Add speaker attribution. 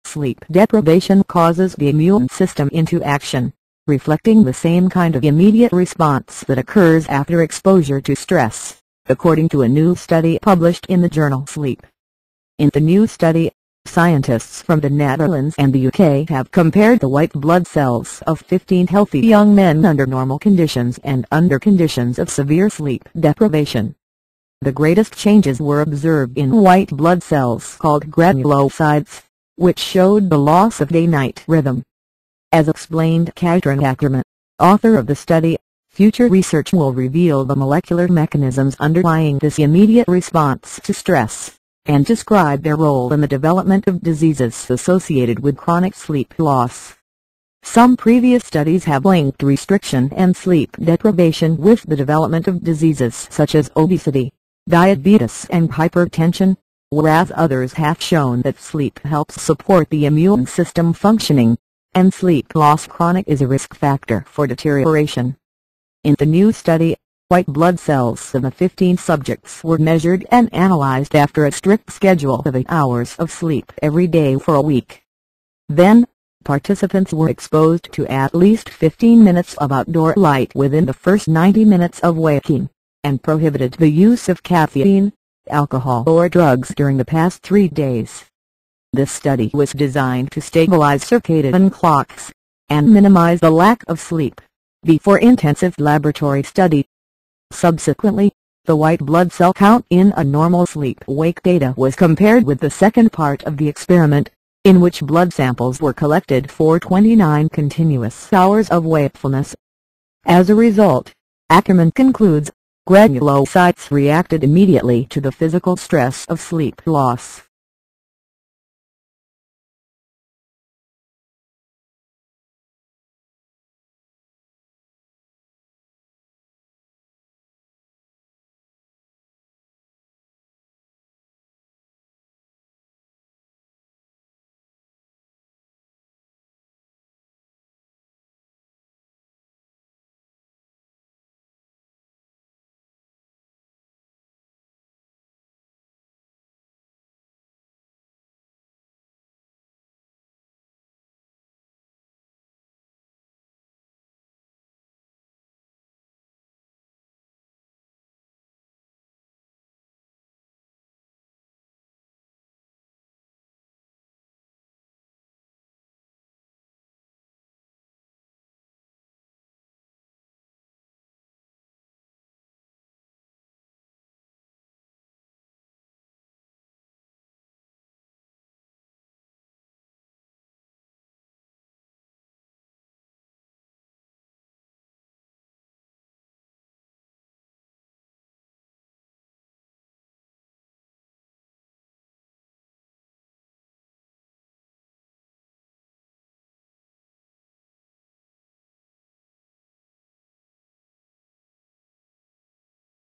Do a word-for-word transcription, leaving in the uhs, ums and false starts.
Speaker 1: Sleep deprivation causes the immune system into action, reflecting the same kind of immediate response that occurs after exposure to stress, according to a new study published in the journal Sleep. In the new study, scientists from the Netherlands and the U K have compared the white blood cells of fifteen healthy young men under normal conditions and under conditions of severe sleep deprivation. The greatest changes were observed in white blood cells called granulocytes, which showed the loss of day-night rhythm. As explained Katrin Ackerman, author of the study, future research will reveal the molecular mechanisms underlying this immediate response to stress, and describe their role in the development of diseases associated with chronic sleep loss. Some previous studies have linked restriction and sleep deprivation with the development of diseases such as obesity, diabetes and hypertension, whereas others have shown that sleep helps support the immune system functioning, and sleep loss chronic is a risk factor for deterioration. In the new study, white blood cells of the fifteen subjects were measured and analyzed after a strict schedule of eight hours of sleep every day for a week. Then, participants were exposed to at least fifteen minutes of outdoor light within the first ninety minutes of waking, and prohibited the use of caffeine, alcohol or drugs during the past three days. This study was designed to stabilize circadian clocks, and minimize the lack of sleep, before intensive laboratory study. Subsequently, the white blood cell count in a normal sleep-wake data was compared with the second part of the experiment, in which blood samples were collected for twenty-nine continuous hours of wakefulness. As a result, Ackerman concludes, granulocytes reacted immediately to the physical stress of sleep loss.